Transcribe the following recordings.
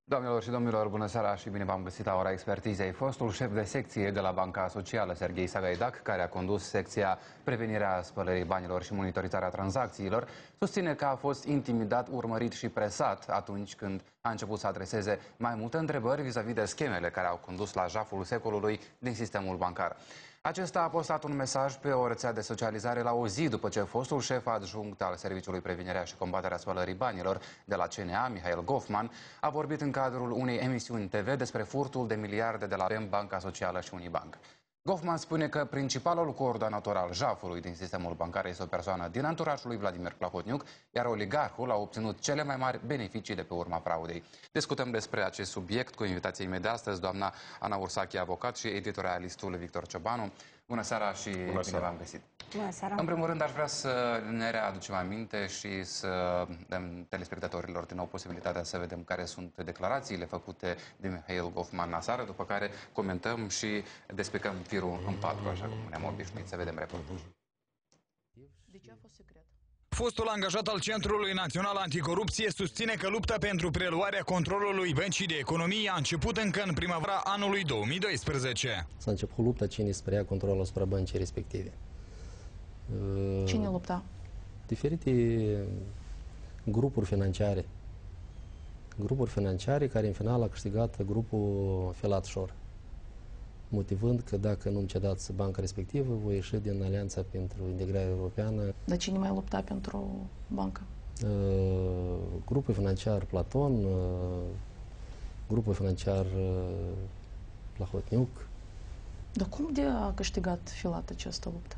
Doamnelor și domnilor, bună seara și bine v-am găsit la ora expertizei. Fostul șef de secție de la Banca Socială, Serghei Sagaidac, care a condus secția prevenirea spălării banilor și monitorizarea tranzacțiilor, susține că a fost intimidat, urmărit și presat atunci când a început să adreseze mai multe întrebări vis-a-vis de schemele care au condus la jaful secolului din sistemul bancar. Acesta a postat un mesaj pe o rețea de socializare la o zi după ce fostul șef adjunct al Serviciului Prevenirea și Combaterea Spălării Banilor de la CNA, Mihail Goffman, a vorbit în cadrul unei emisiuni TV despre furtul de miliarde de la Banca Socială și Unibank. Goffman spune că principalul coordonator al jafului din sistemul bancar este o persoană din anturajul lui Vladimir Plahotniuc, iar oligarhul a obținut cele mai mari beneficii de pe urma fraudei. Discutăm despre acest subiect cu invitației mei de astăzi, doamna Ana Ursache, avocat, și editorialistul Victor Ciobanu. Bună seara și bine v-am găsit. Bună seara. În primul rând, aș vrea să ne readucem aminte și să dăm telespectatorilor din nou posibilitatea să vedem care sunt declarațiile făcute de Mihail Goffman aseară, după care comentăm și despicăm firul în patru, așa cum ne-am obișnuit. Să vedem reportajul. De ce a fost secret? Fostul angajat al Centrului Național Anticorupție susține că lupta pentru preluarea controlului Băncii de Economie a început încă în primăvara anului 2012. S-a început lupta cine să preia controlul asupra băncii respective. Cine lupta? Diferite grupuri financiare. Grupuri financiare care în final a câștigat grupul Filat Shore, motivând că dacă nu-mi cedați banca respectivă, voi ieși din Alianța pentru Integrare Europeană. Dar cine mai lupta pentru bancă? Grupul financiar Platon, grupul financiar Plahotniuc. Dar cum de a câștigat Filat această luptă?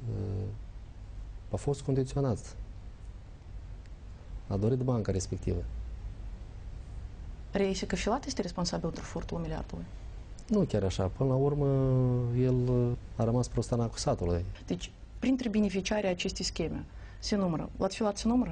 A fost condiționat. A dorit banca respectivă. Reiese că Filat este responsabil pentru furtul miliardului? Nu chiar așa. Până la urmă, el a rămas prostan acuzatului. Deci, printre beneficiarii acestei scheme, se numără. Vlad Filat se numără?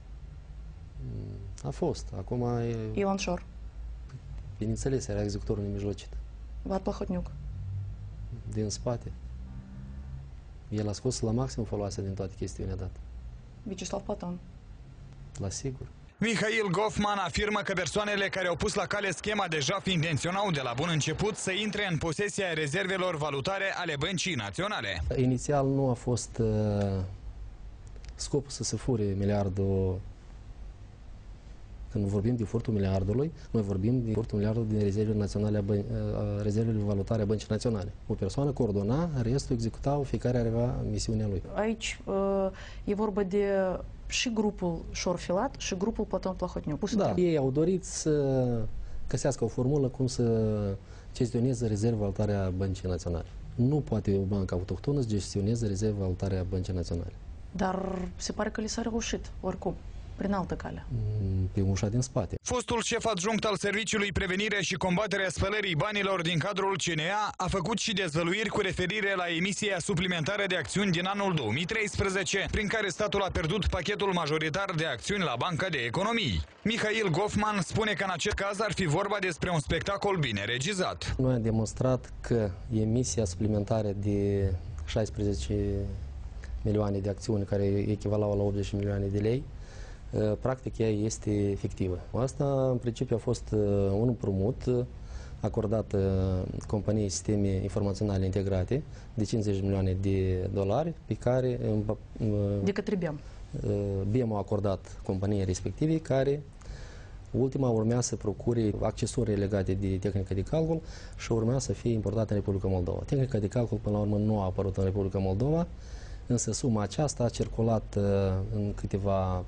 A fost. Acum e... Ilan Shor? Bineînțeles, era executorul nemijlocit. Vlad Plahotniuc? Din spate. El a scos la maxim foloase din toate chestiunea dată. Vyacheslav Platon? La sigur. Mihail Goffman afirmă că persoanele care au pus la cale schema de jaf intenționau de la bun început să intre în posesia rezervelor valutare ale Băncii Naționale. Inițial nu a fost scopul să se fure miliardul. Când vorbim de furtul miliardului, noi vorbim de furtul miliardului din rezervele naționale, rezervele valutare a Băncii Naționale. O persoană coordona, restul executau, fiecare avea misiunea lui. Aici e vorba de și grupul Shor Filat și grupul Platon Plahotniuc. Da, ei au dorit să găsească o formulă cum să gestioneze rezerva valutare a Băncii Naționale. Nu poate o bancă autohtonă să gestioneze rezerva valutare a Băncii Naționale. Dar se pare că li s-a reușit, oricum, prin altă cale. Pe ușa din spate. Fostul șef adjunct al Serviciului Prevenire și Combaterea Spălării Banilor din cadrul CNA a făcut și dezvăluiri cu referire la emisia suplimentară de acțiuni din anul 2013, prin care statul a pierdut pachetul majoritar de acțiuni la Banca de Economii. Mihail Goffman spune că în acest caz ar fi vorba despre un spectacol bine regizat. Noi am demonstrat că emisia suplimentară de 16 milioane de acțiuni, care echivalau la 80 milioane de lei, practic ea este efectivă. Asta în principiu a fost un împrumut acordat companiei Sisteme Informaționale Integrate de 50 milioane de dolari, pe care de către BEM. BEM a acordat companiei respective, care ultima urmea să procure accesorii legate de tehnica de calcul și urmea să fie importată în Republica Moldova. Tehnica de calcul până la urmă nu a apărut în Republica Moldova, însă suma aceasta a circulat în câteva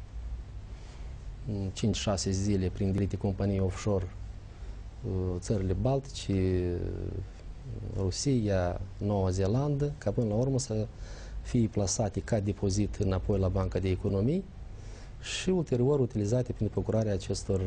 5-6 zile prin diferite companii offshore, țările Baltice, Rusia, Noua Zeelandă, ca până la urmă să fie plasate ca depozit înapoi la Banca de Economii și ulterior utilizate pentru procurarea acestor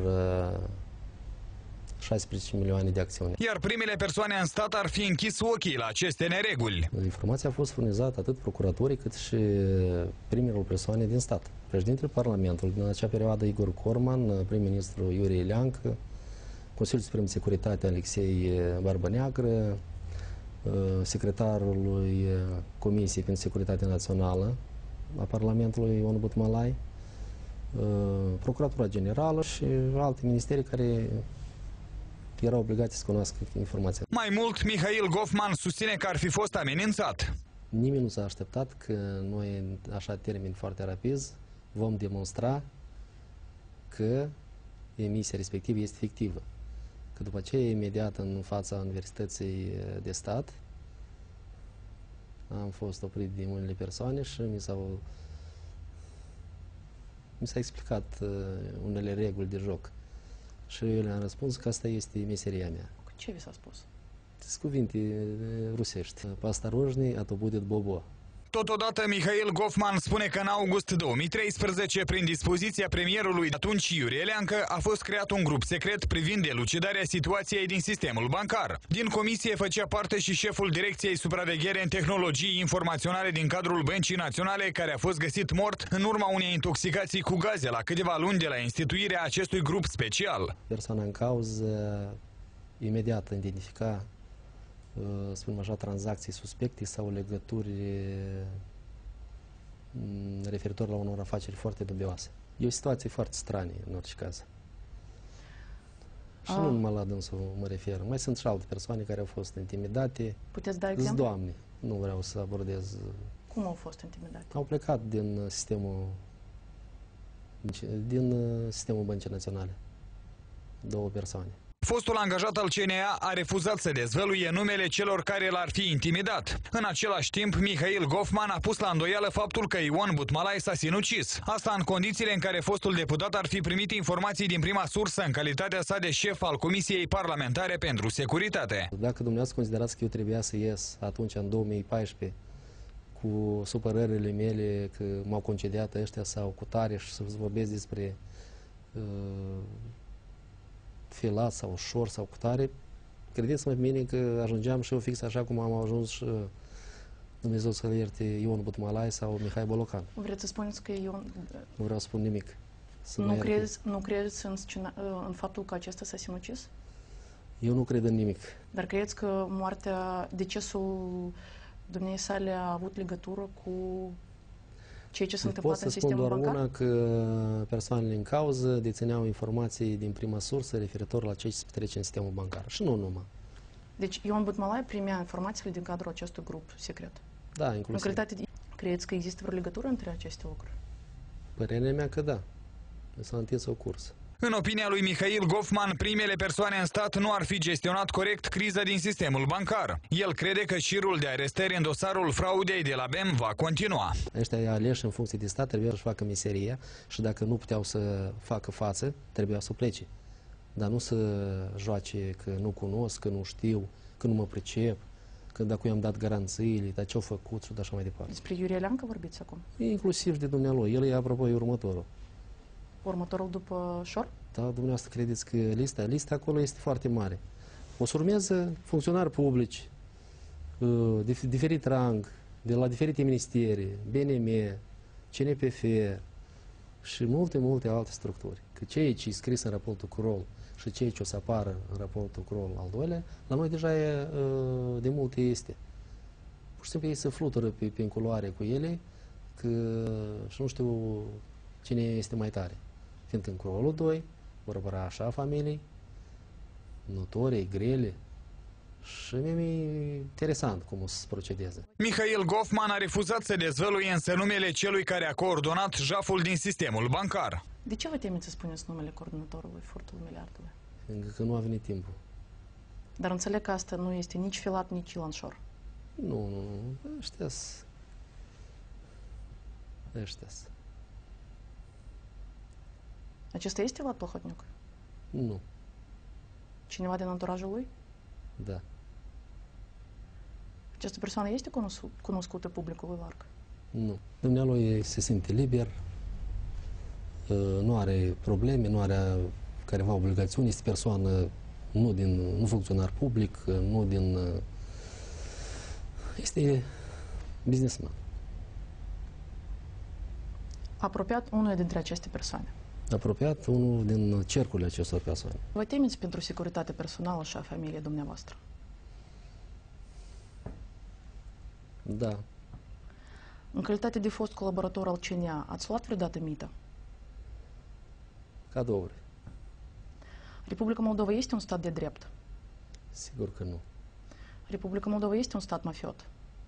16 milioane de acțiuni. Iar primele persoane în stat ar fi închis ochii la aceste nereguli. Informația a fost furnizată atât procuratorii cât și primelor persoane din stat. Președintele Parlamentului din acea perioadă, Igor Corman, prim-ministru Iurie Ileancă, Consiliul Suprem de Securitate Alexei Barbăneagră, secretarul Comisiei pentru Securitate Națională a Parlamentului Ion Butmalai, Procuratura Generală și alte ministerii care erau obligați să cunoască informația. Mai mult, Mihail Gofman susține că ar fi fost amenințat. Nimeni nu s-a așteptat că noi, în așa termeni foarte rapizi, vom demonstra că emisia respectivă este fictivă. Că după aceea, imediat în fața Universității de Stat, am fost oprit de unele persoane și mi s-a explicat unele reguli de joc. Și eu le-am răspuns că asta este meseria mea. Ce vi s-a spus? Sunt cuvinte rusești. Pastarojni, a to будет bobo. Totodată, Mihail Gofman spune că în august 2013, prin dispoziția premierului atunci Iurie Leancă, a fost creat un grup secret privind elucidarea situației din sistemul bancar. Din comisie făcea parte și șeful Direcției Supraveghere în Tehnologii Informaționale din cadrul Băncii Naționale, care a fost găsit mort în urma unei intoxicații cu gaze la câteva luni de la instituirea acestui grup special. Persoana în cauză imediat identifica, spunem așa, tranzacții suspecte sau legături referitor la unor afaceri foarte dubioase. E o situație foarte stranie, în orice caz. Și nu numai la dânsul mă refer. Mai sunt și alte persoane care au fost intimidate. Puteți da Sunt exemplu? doamne, nu vreau să abordez. Cum au fost intimidate? Au plecat din sistemul Băncii Naționale. 2 persoane. Fostul angajat al CNA a refuzat să dezvăluie numele celor care l-ar fi intimidat. În același timp, Mihail Gofman a pus la îndoială faptul că Ion Butmalai s-a sinucis. Asta în condițiile în care fostul deputat ar fi primit informații din prima sursă în calitatea sa de șef al Comisiei Parlamentare pentru Securitate. Dacă dumneavoastră considerați că eu trebuia să ies atunci, în 2014, cu supărările mele că m-au concediat ăștia sau cu tare și să vorbesc despre filat sau ușor sau cu tare, credeți-mă pe mine că ajungeam și eu fix așa cum am ajuns și Dumnezeu să-l ierte Ion Butmalai sau Mihai Bolocan. Vreți să spuneți că Ion... Nu vreau să spun nimic. Nu credeți în faptul că acesta s-a sinucis? Eu nu cred în nimic. Dar credeți că decesul domniei sale a avut legătură cu ceea ce s-a întâmplat în sistemul bancar? Pot să spun doar una, că persoanele în cauză dețineau informații din prima sursă referitor la ce se petrece în sistemul bancar. Și nu numai. Deci Ion Butmalai primea informațiile din cadrul acestui grup secret. Da, inclusiv. În calitate de... Credeți că există vreo legătură între aceste lucruri? Părerea mea că da. S-a întins o cursă. În opinia lui Mihail Gofman, primele persoane în stat nu ar fi gestionat corect criza din sistemul bancar. El crede că șirul de arestări în dosarul fraudei de la BEM va continua. Ăștia aleși în funcție de stat trebuia să facă meseria și dacă nu puteau să facă față, trebuia să plece. Dar nu să joace că nu cunosc, că nu știu, că nu mă pricep, că dacă i-am dat garanțiile, dar ce-au făcut și așa mai departe. Despre Iurie Leancă vorbiți acum? Inclusiv de dumnealui. El e, apropo, următorul. Următorul după Șor? Da, dumneavoastră credeți că lista acolo este foarte mare. O să urmează funcționari publici, de diferit rang, de la diferite ministeri, BNM, CNPF și multe alte structuri. Că ceea ce e scris în raportul Kroll și ceea ce o să apară în raportul Kroll al doilea, la noi deja de multe este. Pur și simplu ei se flutură pe culoare cu ele și nu știu cine este mai tare. Fiindcă în Krollul 2 vor apăra așa familii, notorii, grele, și mi-e interesant cum o să procedeze. Mihail Gofman a refuzat să dezvăluie însă numele celui care a coordonat jaful din sistemul bancar. De ce vă temeți să spuneți numele coordonatorului furtului miliardului? Fiindcă că nu a venit timpul. Dar înțeleg că asta nu este nici Filat, nici Ilan Șor. Nu. Ăștia-s. Acesta este Vlad Plahotniuc? Nu. Cineva din anturajul lui? Da. Această persoană este cunoscută publicului larg? Nu. Dumnealui se simte liber, nu are probleme, nu are careva obligațiuni, este persoană nu funcționar public, este businessman. Apropiat unul dintre aceste persoane. Apropiat unul din cercurile acestor persoane. Vă temeți pentru securitatea personală și a familiei dumneavoastră? Da. În calitate de fost colaborator al CNA, ați luat vreodată mită? Cadouri. Republica Moldova este un stat de drept? Sigur că nu. Republica Moldova este un stat mafiot?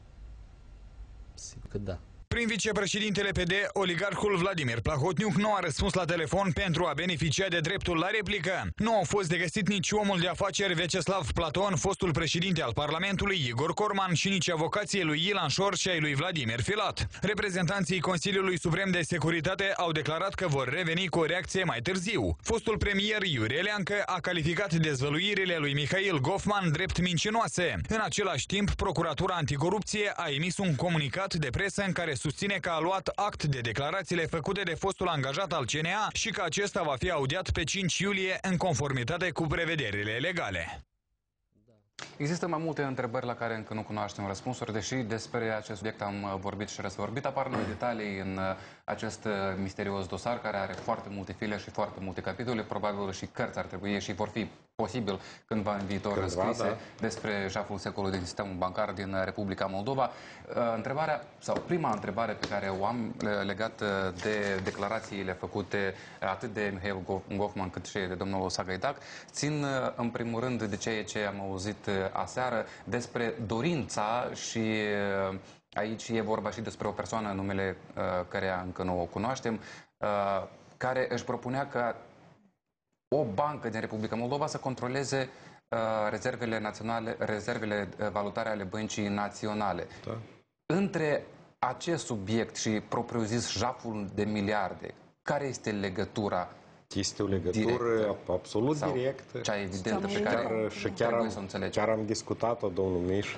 Sigur că da. Prin vicepreședintele PD, oligarhul Vladimir Plahotniuc nu a răspuns la telefon pentru a beneficia de dreptul la replică. Nu au fost de găsit nici omul de afaceri Vyacheslav Platon, fostul președinte al Parlamentului Igor Corman și nici avocații lui Ilan Șor și ai lui Vladimir Filat. Reprezentanții Consiliului Suprem de Securitate au declarat că vor reveni cu o reacție mai târziu. Fostul premier Iurie Leancă a calificat dezvăluirile lui Mihail Gofman drept mincinoase. În același timp, Procuratura Anticorupție a emis un comunicat de presă în care susține că a luat act de declarațiile făcute de fostul angajat al CNA și că acesta va fi audiat pe 5 iulie în conformitate cu prevederile legale. Există mai multe întrebări la care încă nu cunoaștem răspunsuri, deși despre acest subiect am vorbit și răsvorbit. Apar noi detalii în acest misterios dosar, care are foarte multe file și foarte multe capitole. Probabil și cărți ar trebui și vor fi posibil cândva în viitor scrise despre jaful secolului din sistemul bancar din Republica Moldova. Întrebarea, sau prima întrebare pe care o am legată de declarațiile făcute atât de Mihail Gofman cât și de domnul Sagaidac, țin în primul rând de ceea ce am auzit aseară despre dorința și aici e vorba și despre o persoană, numele care încă nu o cunoaștem, care își propunea ca o bancă din Republica Moldova să controleze rezervele naționale, rezervele valutare ale băncii naționale. Da. Între acest subiect și propriu-zis jaful de miliarde, care este legătura? Este o legătură absolut directă. Cea evidentă pe care trebuie să o înțelegem. Chiar am discutat-o, domnul Miș,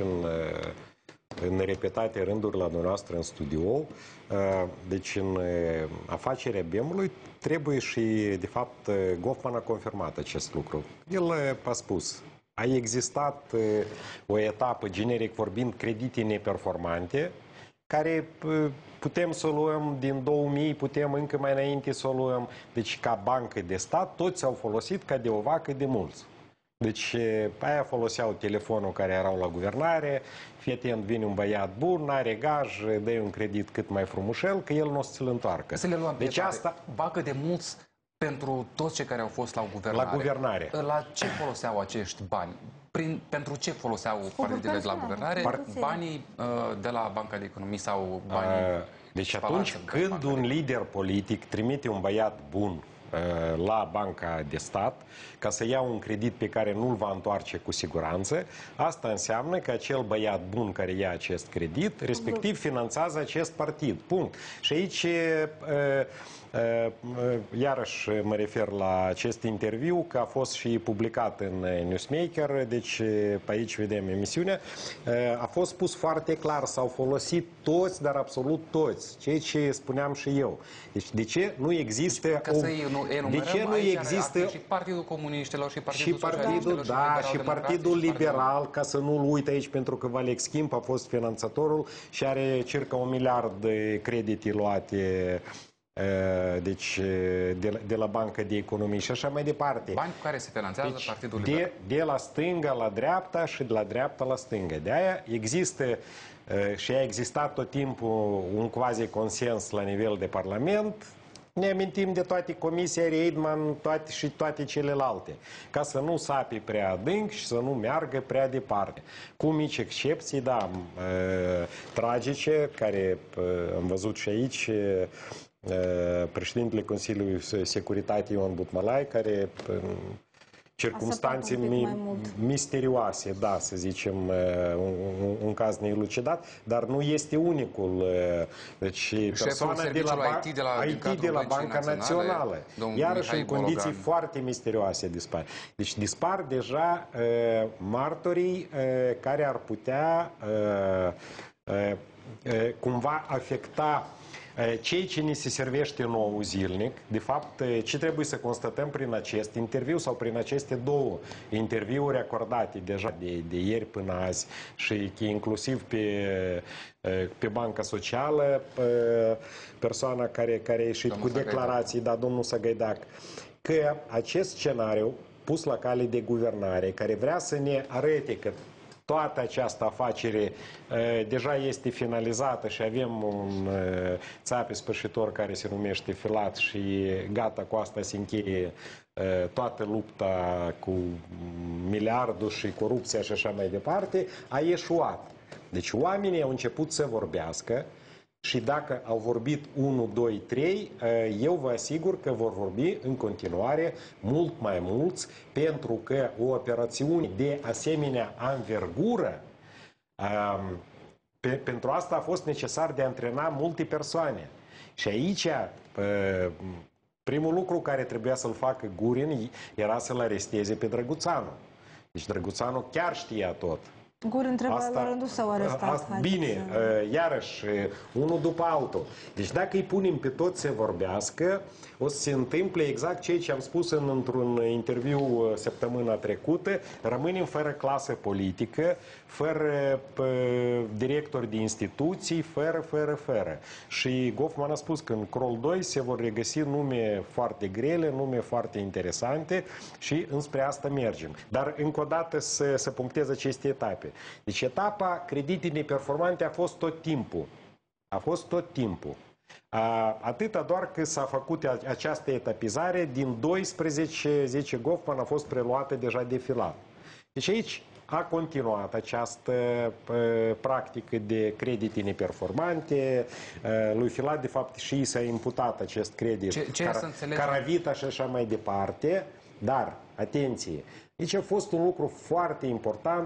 în repetate rânduri la dumneavoastră în studio. Deci în afacerea BEM-ului trebuie și, de fapt, Gofman a confirmat acest lucru. El a spus, a existat o etapă, generic vorbind, credite neperformante, care putem să o luăm din 2000, putem încă mai înainte să o luăm. Deci, ca bancă de stat, toți au folosit ca de o vacă de mulți. Deci, aia foloseau telefonul care erau la guvernare, fii atent, vine un băiat bun, n-are gaj, dă-i un credit cât mai frumușel, că el nu o să ți-l întoarcă. Să le luăm deci asta vacă de mulți pentru toți cei care au fost la guvernare. La guvernare. La ce foloseau acești bani? Pentru ce foloseau partidele de la guvernare? Banii de la Banca de Economie sau banii... Deci atunci când un lider politic trimite un băiat bun la banca de stat ca să ia un credit pe care nu-l va întoarce cu siguranță, asta înseamnă că acel băiat bun care ia acest credit, respectiv finanțează acest partid. Punct. Și aici iarăși mă refer la acest interviu, că a fost și publicat în Newsmaker, deci pe aici vedem emisiunea. A fost spus foarte clar, s-au folosit toți, dar absolut toți, ceea ce spuneam și eu. Deci de ce nu există... De ce nu există... Și Partidul Comuniștilor, și Partidul Socialiștilor, și Partidul Liberal, ca să nu-l uit aici, pentru că Valex Schimp a fost finanțatorul și are circa 1 miliard de credite luate deci de la Banca de Economie și așa mai departe. Bani cu care se finanțează deci, Partidul Liberal. De la stânga la dreapta și de la dreapta la stânga. De aia există și a existat tot timpul un quasi consens la nivel de Parlament. Ne amintim de toate comisia Reidman și toate celelalte, ca să nu sapi prea adânc și să nu meargă prea departe. Cu mici excepții, da, tragice, care am văzut și aici, președintele Consiliului Securitate Ion Butmalai, care circumstanțe misterioase, da, să zicem, un caz neelucidat, dar nu este unicul. Deci persoana IT de la Banca Națională, iarăși în condiții foarte misterioase dispar. Deci dispar deja martorii care ar putea cumva afecta ceea ce ni se servește nouă zilnic. De fapt, ce trebuie să constatăm prin acest interviu sau prin aceste două interviuri acordate deja de ieri până azi și inclusiv pe Banca Socială, persoana care a ieșit cu declarații, da, domnul Sagaidac, că acest scenariu pus la cale de guvernare, care vrea să ne arate că toată această afacere deja este finalizată și avem un țape spășitor care se numește Filat și gata, cu asta se încheie toată lupta cu miliardul și corupția și așa mai departe, a eșuat. Deci oamenii au început să vorbească și dacă au vorbit 1, 2, 3, eu vă asigur că vor vorbi în continuare mult mai mulți, pentru că o operațiune de asemenea anvergură, pentru asta a fost necesar de a antrena multe persoane. Și aici primul lucru care trebuia să-l facă Gurin era să-l aresteze pe Drăguțanu. Deci Drăguțanu chiar știa tot. Gurin trebuie la rândul său arestat. Bine, iarăși, unul după altul. Deci dacă îi punem pe toți să vorbească, o să se întâmple exact ceea ce am spus într-un interviu săptămâna trecută, rămânem fără clasă politică, fără directori de instituții, fără. Și Goffman a spus că în Crol 2 se vor regăsi nume foarte grele, nume foarte interesante și înspre asta mergem. Dar încă o dată să punctez aceste etape. Deci etapa credite neperformante a fost tot timpul. A fost tot timpul. Atâta doar că s-a făcut această etapizare, din 12, zice Goffman, a fost preluată deja de Filat. Deci aici a continuat această practică de credite neperformante. Lui Filat, de fapt, și s-a imputat acest credit Caravita și așa mai departe. Dar, atenție, deci a fost un lucru foarte important,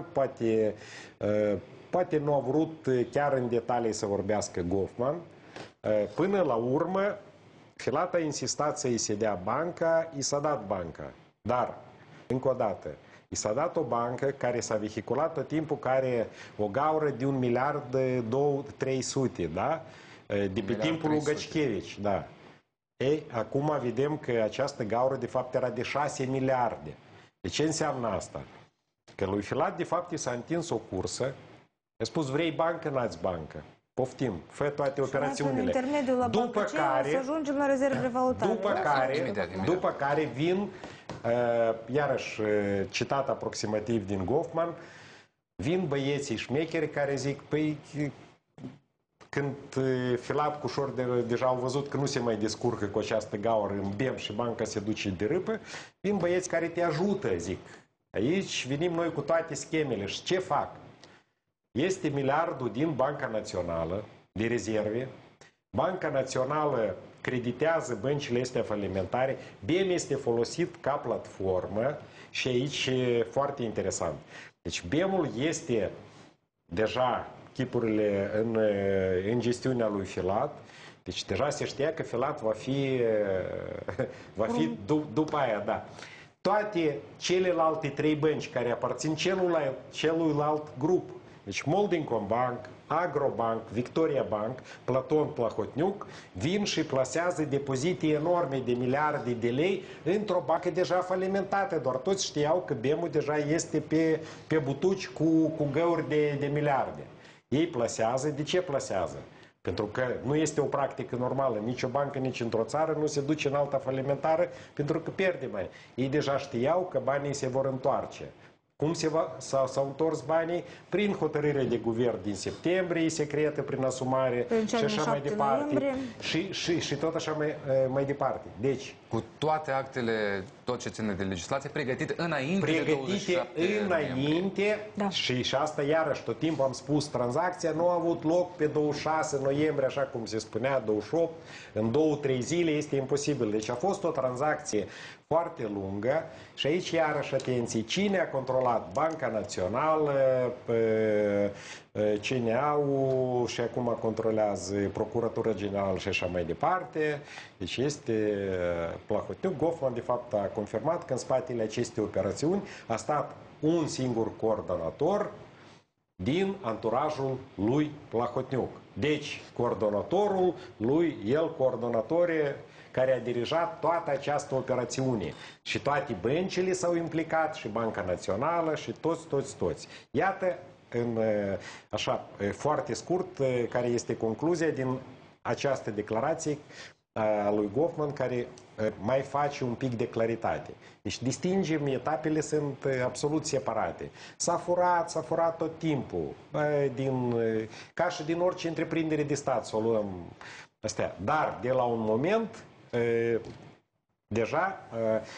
poate nu a vrut chiar în detalii să vorbească Goffman. Până la urmă, Filat a insistat să-i se dea banca, i s-a dat banca. Dar, încă o dată, i s-a dat o bancă care s-a vehiculat tot timpul, care o gaură de 1 miliard 300, da? De pe timpul lui Găcichevici, da. Ei, acum vedem că această gaură de fapt era de 6 miliarde. De ce înseamnă asta? Că lui Filat de fapt i s-a întins o cursă, a spus vrei bancă, n-ați bancă. Poftim, fă toate operațiunile. După care, să ajungem la rezervele valutare. După care vin, iarăși citat aproximativ din Goffman, vin băieții șmecheri care zic, păi, când Filat cu ușor deja au văzut că nu se mai descurcă cu această gaură în bem și banca se duce de râpă, vin băieți care te ajută, zic. Aici venim noi cu toate schemele și ce fac? Este miliardul din Banca Națională de rezerve. Banca Națională creditează băncile astea falimentare. BEM este folosit ca platformă și aici e foarte interesant. Deci BEM-ul este deja chipurile în gestiunea lui Filat. Deci deja se știa că Filat va fi după aia, da. Toate celelalte 3 bănci care aparțin celuilalt grup, deci Moldingcombank, Agrobank, Victoria Bank, Platon Plahotniuc, vin și plasează depozite enorme de miliarde de lei într-o bancă deja falimentată. Doar toți știau că BEM-ul deja este pe butuci cu găuri de miliarde. Ei plasează. De ce plasează? Pentru că nu este o practică normală. Nici o bancă, nici într-o țară nu se duce în alta falimentară pentru că pierde mai. Ei deja știau că banii se vor întoarce. Cum s-au întors banii? Prin hotărâre de guvern din septembrie, secretă, prin asumare și așa mai departe. Și tot așa mai departe. Deci, cu toate actele, tot ce ține de legislație, pregătite înainte de 27 înainte, da. Și asta iarăși tot timpul am spus, tranzacția nu a avut loc pe 26 noiembrie, așa cum se spunea, 28, în 2-3 zile este imposibil. Deci a fost o tranzacție foarte lungă și aici iarăși atenție, cine a controlat? Banca Națională, CNA-ul și acum controlează Procuratura Generală și așa mai departe. Deci este Plahotniuc. Goffman de fapt a confirmat că în spatele acestei operațiuni a stat un singur coordonator din anturajul lui Plahotniuc. Deci coordonatorul lui, coordonatorii care a dirijat toată această operațiune. Și toate băncile s-au implicat, și Banca Națională, și toți. Iată, așa, foarte scurt, care este concluzia din această declarație a lui Goffman, care mai face un pic de claritate. Deci distingem, etapele sunt absolut separate. S-a furat tot timpul, ca și din orice întreprindere de stat, să o luăm astea. Dar de la un moment, deja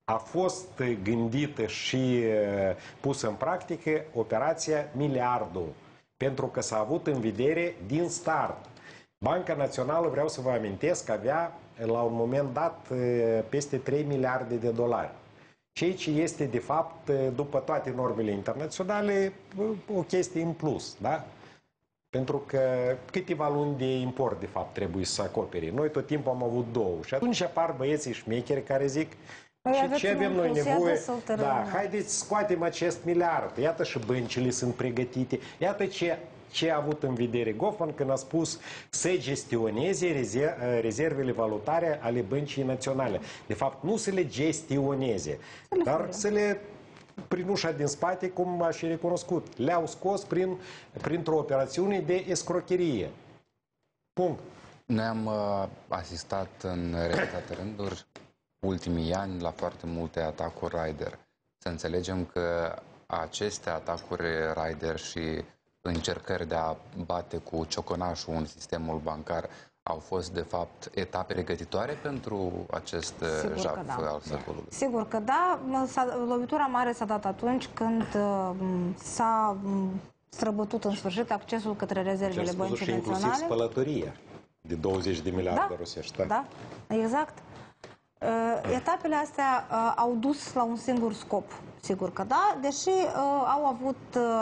a fost gândită și pusă în practică operația Miliardul, pentru că s-a avut în vedere din start. Banca Națională, vreau să vă amintesc, avea la un moment dat peste 3 miliarde de dolari. Ceea ce este, de fapt, după toate normele internaționale, o chestie în plus, da? Pentru că câteva luni de import, de fapt, trebuie să acopere. Noi tot timpul am avut 2. Și atunci apar băieții șmecheri care zic ce avem noi nevoie? Da, haideți scoatem acest miliard. Iată și băncile sunt pregătite. Iată ce a avut în vedere Goffman când a spus să gestioneze rezervele valutare ale băncii naționale. De fapt, nu să le gestioneze, dar să le, prin ușa din spate, cum a și recunoscut, le-au scos printr-o operațiune de escrocherie. Punct. Noi am asistat în repetate rânduri ultimii ani la foarte multe atacuri Raider. Să înțelegem că aceste atacuri Raider și încercări de a bate cu cioconașul în sistemul bancar au fost, de fapt, etape pregătitoare pentru acest jaf al secolului? Sigur că da. Lovitura mare s-a dat atunci când s-a străbătut în sfârșit accesul către rezervele băncii naționale. Inclusiv spălătoria de 20 de miliarde rusești. Da, exact. Etapele astea au dus la un singur scop, sigur că da, deși au avut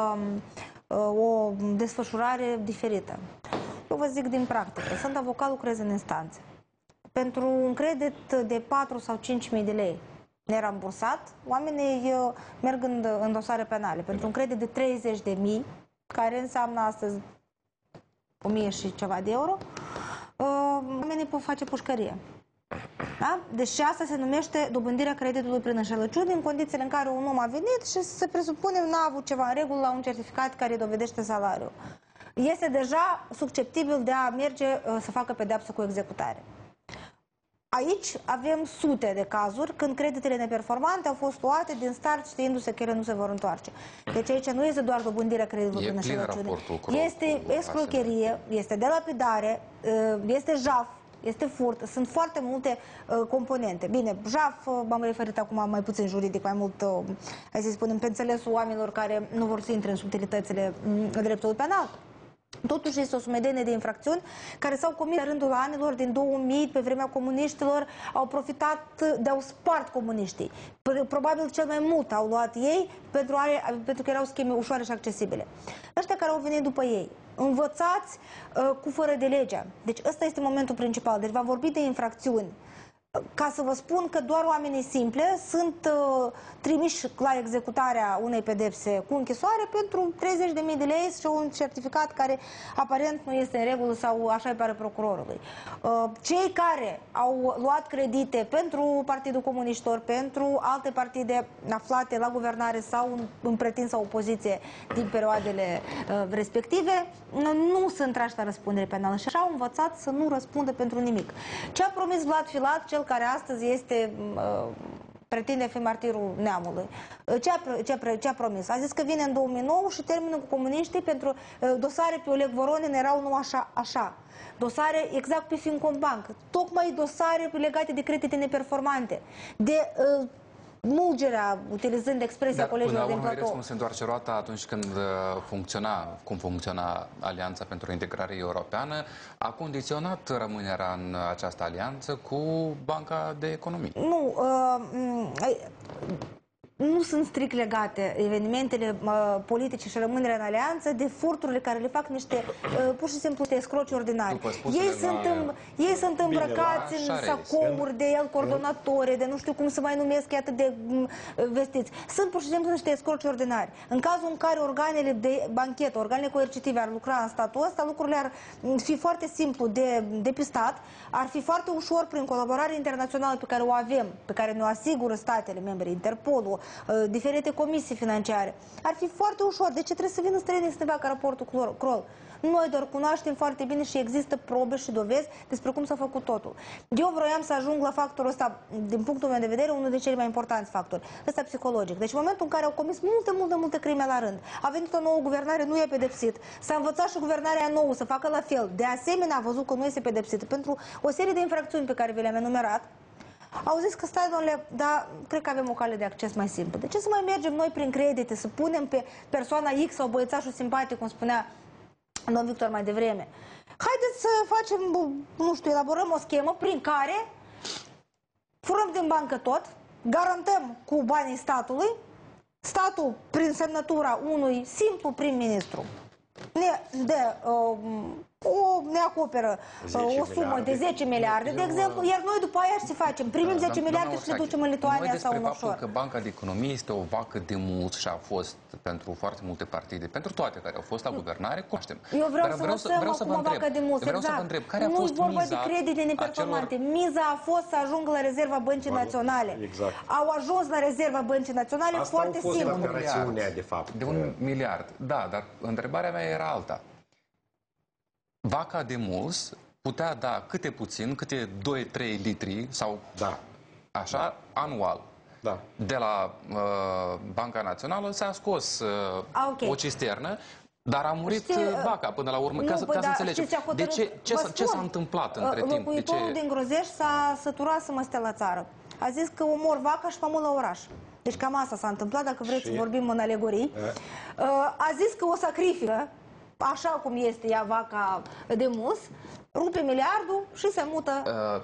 o desfășurare diferită. Eu vă zic din practică, sunt avocat, lucrez în instanțe. Pentru un credit de 4 sau 5.000 de lei nerambursat, oamenii merg în dosare penale. Pentru un credit de 30.000, care înseamnă astăzi 1.000 și ceva de euro, oamenii pot face pușcărie. Da? Deci asta se numește dobândirea creditului prin înșelăciune, în condițiile în care un om a venit și se presupune că n-a avut ceva în regulă la un certificat care dovedește salariul. Este deja susceptibil de a merge să facă pedeapsă cu executare. Aici avem sute de cazuri când creditele neperformante au fost luate din start știindu-se că ele nu se vor întoarce. Deci aici nu este doar dobândirea creditului prin înșelăciune. Este escrocherie, este delapidare, este jaf, este furt, sunt foarte multe componente. Bine, jaf, m-am referit acum mai puțin juridic, mai mult, hai să spunem, pe înțelesul oamenilor care nu vor să intre în subtilitățile dreptului penal. Totuși este o sumedenie de infracțiuni care s-au comis în rândul anilor din 2000, pe vremea comuniștilor, au profitat de au spart comuniștii. Probabil cel mai mult au luat ei pentru că erau scheme ușoare și accesibile. Ăștia care au venit după ei, învățați cu fără de legea. Deci ăsta este momentul principal. Deci va vorbi de infracțiuni. Ca să vă spun că doar oamenii simple sunt trimiși la executarea unei pedepse cu închisoare pentru 30.000 de lei și un certificat care aparent nu este în regulă sau așa îi pare procurorului. Cei care au luat credite pentru Partidul Comuniștilor, pentru alte partide aflate la guvernare sau în pretinsă opoziție din perioadele respective, nu sunt trași la răspundere penală și așa au învățat să nu răspundă pentru nimic. Ce a promis Vlad Filat, cel care astăzi este pretinde a fi martirul neamului. Ce a promis? A zis că vine în 2009 și termină cu comuniștii pentru dosare pe Oleg Voronin erau nu așa. Dosare exact pe Fincombank. Tocmai dosare legate de credite neperformante. De mulgerea, utilizând expresia colegilor din platou. Cum se întoarce roata atunci când funcționa Alianța pentru Integrare Europeană, a condiționat rămânerea în această alianță cu Banca de Economie. Nu sunt strict legate evenimentele politice și rămânerea în alianță de furturile care le fac niște, pur și simplu, escroci ordinari. Ei sunt îmbrăcați în sacouri de el coordonatori, de nu știu cum să mai numesc, atât de vestiți. Sunt pur și simplu niște escroci ordinari. În cazul în care organele de banchetă, organele coercitive ar lucra în statul ăsta, lucrurile ar fi foarte simplu de depistat, ar fi foarte ușor prin colaborare internațională pe care o avem, pe care ne-o asigură statele membre, Interpolul, diferite comisii financiare. Ar fi foarte ușor. De ce trebuie să vină străinii să ne facă raportul Kroll? Noi doar cunoaștem foarte bine și există probe și dovezi despre cum s-a făcut totul. Eu vroiam să ajung la factorul ăsta, din punctul meu de vedere, unul de cei mai importanți factori. Ăsta psihologic. Deci în momentul în care au comis multe crime la rând, a venit o nouă guvernare, nu e pedepsit. S-a învățat și guvernarea nouă să facă la fel. De asemenea, a văzut că nu este pedepsit pentru o serie de infracțiuni pe care vi le-am enumerat. Au zis că stai, domnule, dar cred că avem o cale de acces mai simplă. De ce să mai mergem noi prin credite, să punem pe persoana X sau băiețașul simpatic, cum spunea domnul Victor mai devreme? Haideți să facem, nu știu, elaborăm o schemă prin care furăm din bancă tot, garantăm cu banii statului, statul, prin semnătura unui simplu prim-ministru, ne acoperă o sumă de 10 miliarde, de exemplu, iar noi după aia ce facem? Primim 10 miliarde și le ducem în Lituania sau în offshore. Că Banca de Economie este o vacă de mulți și a fost pentru foarte multe partide, pentru toate care au fost la guvernare, cunoaștem. Eu vreau să lăsăm acum o vacă de mulți, vreau să vă întreb, care a fost nu-i vorba miza de credite neperformante. Miza a fost să ajungă la rezerva Băncii Naționale. Exact. Au ajuns la rezerva Băncii Naționale foarte simplu. Asta a fost operațiunea, de fapt. De 1 miliard, da, dar întrebarea mea era alta. Vaca de mus putea da câte puțin, câte 2-3 litri sau așa, anual. Da. De la Banca Națională s-a scos o cisternă, dar a murit vaca până la urmă, ca să înțelegem. De ce s-a întâmplat între timp? Locuitorul din Grozești s-a săturat să mă stea la țară. A zis că omor vaca și mă mut la oraș. Deci cam asta s-a întâmplat, dacă vreți să vorbim în alegorii. A zis că o sacrifică, așa cum este ea vaca de mus, rupe miliardul și se mută.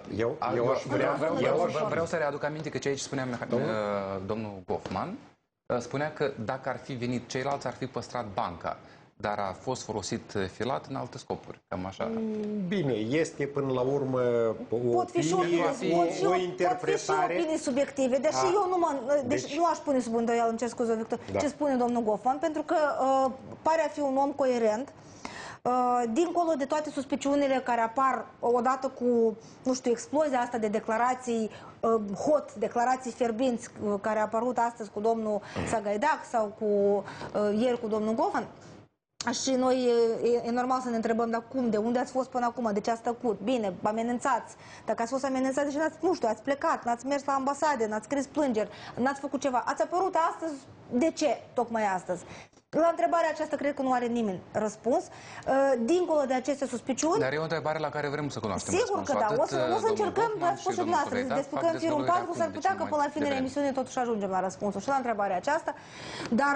Vreau să readuc aminte că ce aici spunea domnul Goffman, spunea că dacă ar fi venit ceilalți, ar fi păstrat banca. Dar a fost folosit filat în alte scopuri. Cam așa. Bine, este până la urmă o interpretare. Opinii subiective, deși eu nu aș pune sub îndoială, îmi cer scuze, Victor, ce spune domnul Goffman, pentru că pare a fi un om coerent. Dincolo de toate suspiciunile care apar odată cu, nu știu, explozia asta de declarații declarații fierbinți care a apărut astăzi cu domnul Sagaidac sau ieri cu domnul Goffman. Și noi e normal să ne întrebăm, dar cum, de unde ați fost până acum, de ce ați tăcut? Bine, amenințați. Dacă ați fost amenințați, de ce n-ați, nu știu, ați plecat, n-ați mers la ambasade, n-ați scris plângeri, n-ați făcut ceva. Ați apărut astăzi, de ce tocmai astăzi? La întrebarea aceasta cred că nu are nimeni răspuns. Dincolo de aceste suspiciuni... Dar e o întrebare la care vrem să cunoaștem răspunsul. Sigur că da. O să încercăm, v-ați spus și dumneavoastră, să descurcăm firul 4, s-ar putea că până la finele emisiunii totuși ajungem la răspunsul și la întrebarea aceasta. Dar,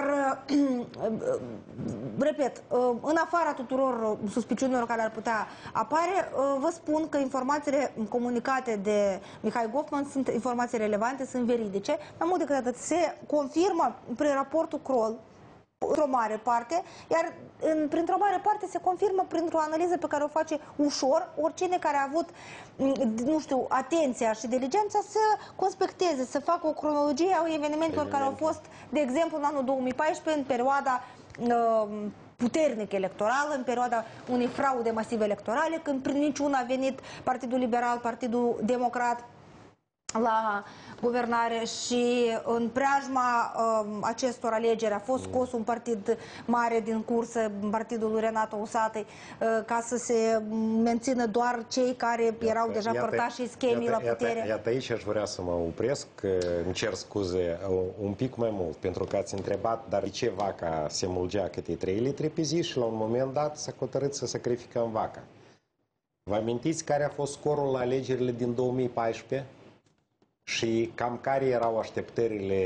repet, în afara tuturor suspiciunilor care ar putea apare, vă spun că informațiile comunicate de Mihai Goffman sunt informații relevante, sunt veridice. Mai mult decât atât, se confirmă prin raportul Kroll, într-o mare parte, iar printr-o mare parte se confirmă printr-o analiză pe care o face ușor oricine care a avut, nu știu, atenția și diligența să conspecteze, să facă o cronologie a evenimentelor care au fost, de exemplu, în anul 2014, în perioada puternic electorală, în perioada unei fraude masive electorale, când prin niciuna a venit Partidul Liberal, Partidul Democrat la guvernare și în preajma acestor alegeri a fost scos un partid mare din cursă, partidul lui Renato Usatăi, ca să se mențină doar cei care erau deja părtașii schemii la putere. Iată aici aș vrea să mă opresc, îmi cer scuze un pic mai mult, pentru că ați întrebat, dar de ce vaca se mulgea câte 3 litri pe zi și la un moment dat s-a hotărât să sacrificăm vaca. Vă amintiți care a fost scorul la alegerile din 2014? Și cam care erau așteptările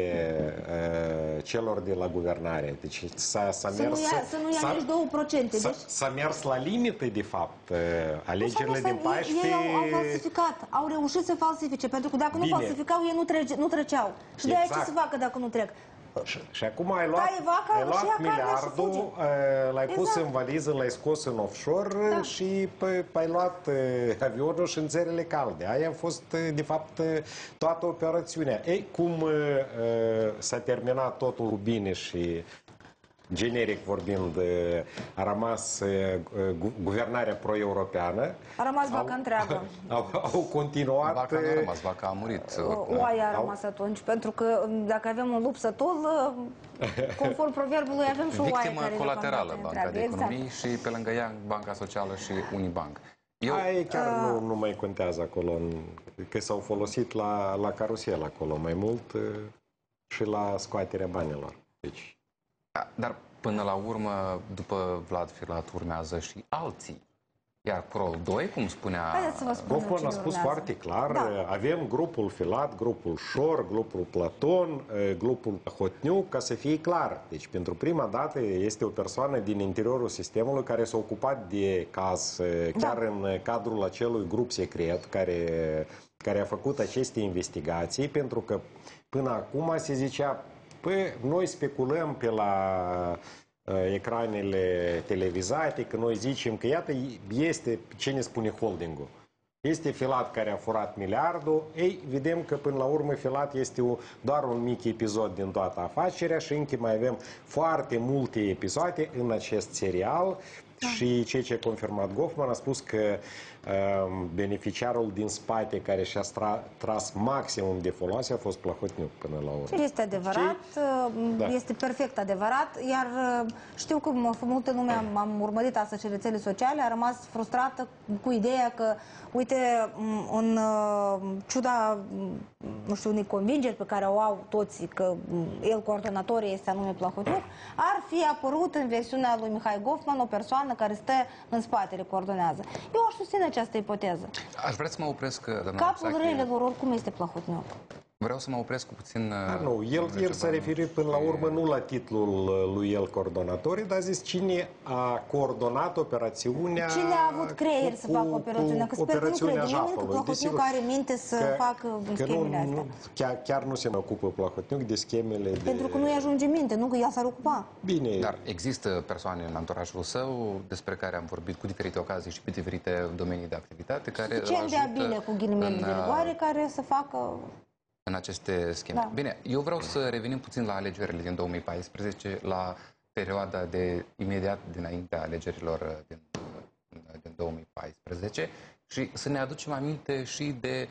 celor de la guvernare? Deci s-a mers... Să nu ia nici 2%. Deci... S-a mers la limită, de fapt, alegerile din 14... Ei au falsificat, au reușit să falsifice, pentru că dacă nu falsificau, ei nu treceau. Și de aia ce să facă dacă nu trec? Și acum ai luat miliardul, l-ai pus în valiză, l-ai scos în offshore și ai luat avionul și în țările calde. Aia a fost, de fapt, toată operațiunea. Ei, cum s-a terminat totul bine și generic vorbind, a rămas guvernarea pro-europeană. A rămas vaca întreagă. Au continuat... Vaca nu a rămas, vaca a murit. Oaia a rămas atunci, pentru că dacă avem un lup sătul, conform proverbului, avem și o oaie care... Victimă colaterală, Banca de Economie și pe lângă ea Banca Socială și Unibank. Aia chiar nu mai contează acolo, că s-au folosit la carusel acolo mai mult și la scoaterea banilor. Deci... Dar până la urmă, după Vlad Filat, urmează și alții Iar cu rol 2, cum spunea... Haideți să vă spun Goffman ce a spus urmează. foarte clar, Da. avem grupul Filat, grupul Șor, grupul Platon, grupul Hotniuc, ca să fie clar. Deci, pentru prima dată, este o persoană din interiorul sistemului care s-a ocupat de caz, chiar în cadrul acelui grup secret care a făcut aceste investigații, pentru că până acum se zicea, păi, noi speculăm pe la ecranele televizate, că noi zicem că iată este ce ne spune holdingul. Este Filat care a furat miliardul, ei, vedem că până la urmă Filat este doar un mic episod din toată afacerea și încă mai avem foarte multe episoade în acest serial. Și ceea ce a confirmat Goffman a spus că beneficiarul din spate care și-a tras maximum de foloase a fost Plahotniuc până la urmă. Este adevărat, este perfect adevărat, iar știu că multă lume am urmărit astăzi și rețele sociale, a rămas frustrată cu ideea că, uite, în ciuda, nu știu, unei convingeri pe care o au toți, că el coordonator este anume Plahotniuc, ar fi apărut în versiunea lui Mihai Goffman o persoană care stă în spatele, coordonează. Eu aș susține această ipoteză. Aș vrea să mă opresc, doamna Capul Rusache. relelor oricum este Plahotniuc. Vreau să mă opresc cu puțin... Nu, el s-a referit până la urmă nu la titlul lui el coordonator, dar a zis cine a coordonat operațiunea... Cine a avut creier să facă operațiunea? Că sper că nu crede nimeni că Plahotniuc are minte să facă schemele astea. Chiar nu se mai ocupă Plahotniuc de schemele de... Pentru că nu-i ajunge minte, nu că el s-ar ocupa. Bine. Dar există persoane în anturajul său despre care am vorbit cu diferite ocazii și pe diferite domenii de activitate care Suficient de abile, cu ghilimele de rigoare, care să facă... în aceste scheme. Da. Bine, eu vreau să revenim puțin la alegerile din 2014, la perioada de imediat dinaintea alegerilor din 2014 și să ne aducem aminte și de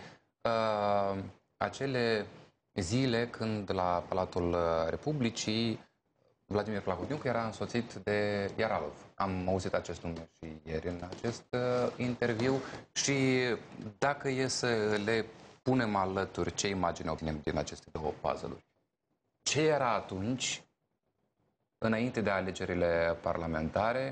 acele zile când la Palatul Republicii Vladimir Plahotniuc era însoțit de Yaralov. Am auzit acest nume și ieri în acest interviu și dacă e să le punem alături ce imagine obținem din aceste două puzzle-uri. Ce era atunci, înainte de alegerile parlamentare?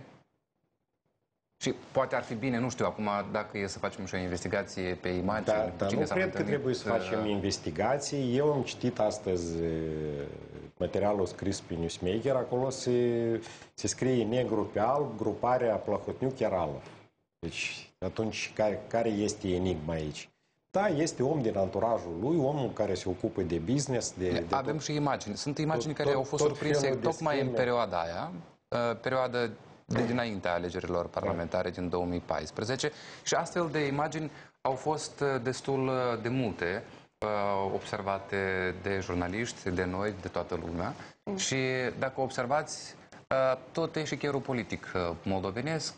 Și poate ar fi bine, nu știu, acum dacă e să facem și o investigație pe imagine... Dar nu cred că trebuie să facem investigații. Eu am citit astăzi materialul scris pe Newsmaker, acolo se scrie negru pe alb gruparea Plahotniuc-Yaralov. Deci, atunci, care este enigma aici? Da, este om din anturajul lui, omul care se ocupă de business, Avem și imagini. Sunt imagini care au fost surprinse tocmai în perioada aia, perioada de dinaintea alegerilor parlamentare din 2014 și astfel de imagini au fost destul de multe observate de jurnaliști, de noi, de toată lumea și dacă observați tot eșichierul politic moldovenesc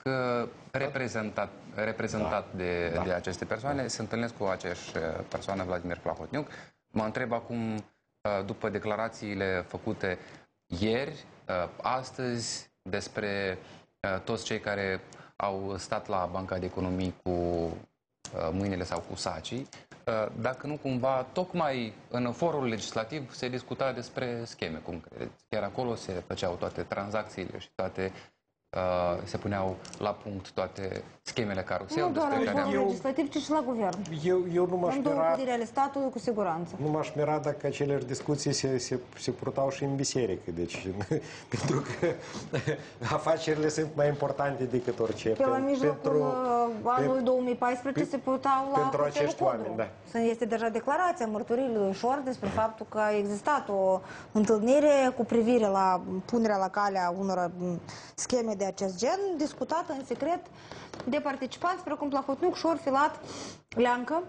reprezentat de aceste persoane se întâlnesc cu aceeași persoană, Vladimir Plahotniuc. Mă întreb acum, după declarațiile făcute ieri, astăzi, despre toți cei care au stat la Banca de Economii cu mâinile sau cu sacii, dacă nu cumva, tocmai în forul legislativ se discuta despre scheme, cum credeți. Chiar acolo se făceau toate tranzacțiile și toate se puneau la punct toate schemele carusel. Nu doar în forul legislativ, ci și la guvern. Eu nu m-aș mira... În două ale statului, cu siguranță. Nu m-aș mira dacă aceleași discuții se purtau și în biserică. Deci, pentru că afacerile sunt mai importante decât orice. Pe la mijlocul anului 2014 se purtau la pentru acești oameni, da. Este deja declarația mărturiei lui Șor despre faptul că a existat o întâlnire cu privire la punerea la calea unor scheme de acest gen, discutată în secret de participanți precum Plahotniuc, Șor, Filat, Leancă.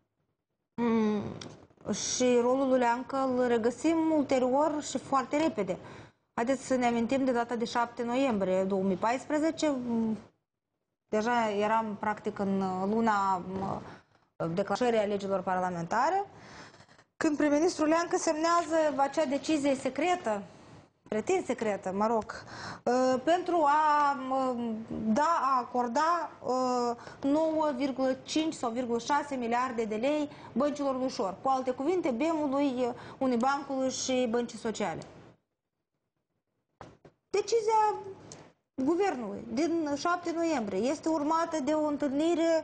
Și rolul lui Leancă îl regăsim ulterior și foarte repede. Haideți să ne amintim de data de 7 noiembrie 2014. Deja eram practic în luna declanșării alegerilor parlamentare, când prim-ministrul Leancă semnează acea decizie secretă, pretins secretă, mă rog, pentru a acorda 9,5 sau 6 miliarde de lei băncilor lui Șor. Cu alte cuvinte, BEM-ului, Unibancului și băncii sociale. Decizia guvernului din 7 noiembrie este urmată de o întâlnire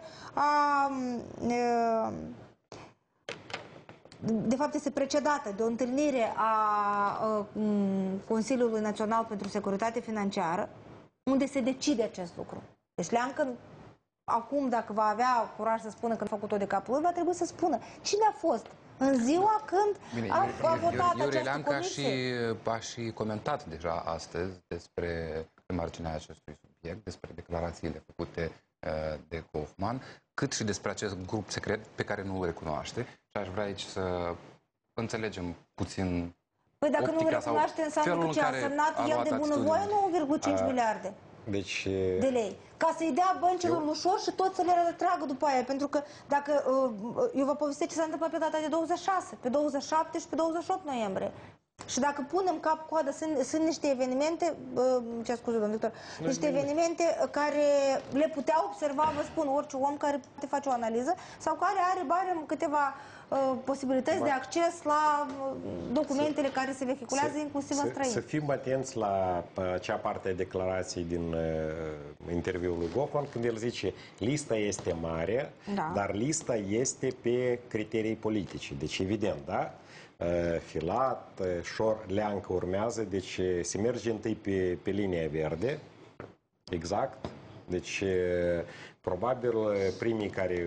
de fapt este precedată de o întâlnire a Consiliului Național pentru Securitate Financiară, unde se decide acest lucru. Deci Leancă, acum, dacă va avea curaj să spună că a făcut-o de capul lui, va trebui să spună cine a fost în ziua când a votat această comisie. A și comentat deja astăzi despre marginea acestui subiect, despre declarațiile făcute de Goffman, cât și despre acest grup secret pe care nu îl recunoaște. Și aș vrea aici să înțelegem puțin. Păi dacă nu îl recunoaște, înseamnă că ce a semnat el de bunăvoie 9,5 miliarde de lei. Ca să-i dea băncilor ușor și tot să le retragă după aia. Pentru că dacă eu vă povestesc ce s-a întâmplat pe data de 26, pe 27 și pe 28 noiembrie. Și dacă punem cap-coadă, sunt niște evenimente, ce scuze, domnul Victor, niște evenimente care le putea observa, vă spun, orice om care poate face o analiză sau care are barem câteva posibilități de acces la documentele care se vehiculează, inclusiv la străini. Să fim atenți la acea parte a declarației din interviul lui Goffman, când el zice lista este mare, dar lista este pe criterii politice. Deci, evident, da? Filat, Șor, Leancă urmează, deci se merge întâi pe linia verde, exact, deci probabil primii care